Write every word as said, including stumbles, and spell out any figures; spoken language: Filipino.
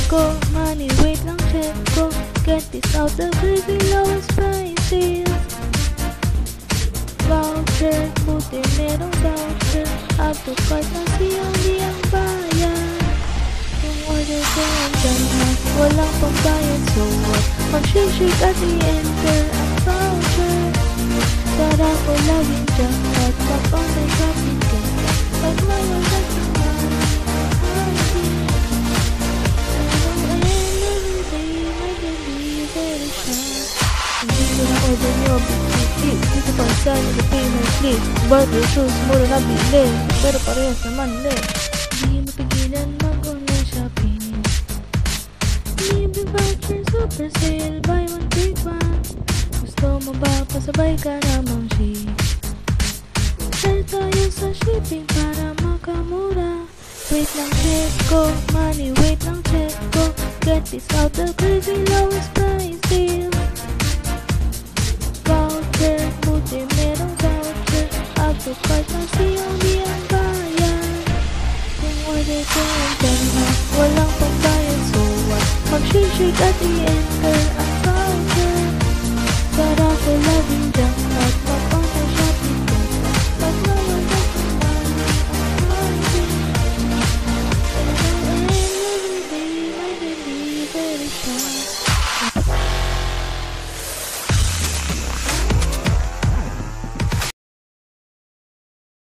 ko. Money, wait lang, check ko. Get this out the crazy lowest price deals. Voucher, buti merong voucher. Add to cart na siyang di ang bayan. Yung order ko nandyan na, walang pambayad, so what? Mag-shake at i-enter ang voucher. Para ko laging dyan at mag-online shopping ka. Pag may wala ka na, happy. Ano everyday, may delivery siya. Hindi ko na order nyo, big dito pa sa nyo, payment slip. Burger shoes, mura na bili. Pero parehas naman ulit. Hindi mapigilan mag-online shopping. Libre voucher, super sale, buy one take one. Gusto mo ba pasabay ka namang ship? Share tayo sa shipping para makamura. Wait lang, check ko. Money, wait lang, check ko. Get this out the crazy lowest price deal. Voucher, buti merong voucher. Add to cart na siyang di ang bayan. Yung order ko nandyan na, walang pambayad, so what? Mag-shake at i-enter ang voucher. Para ko laging dyan at mag-online shopping ka. Pag nawala ka money, happy. And everyday may delivery siya.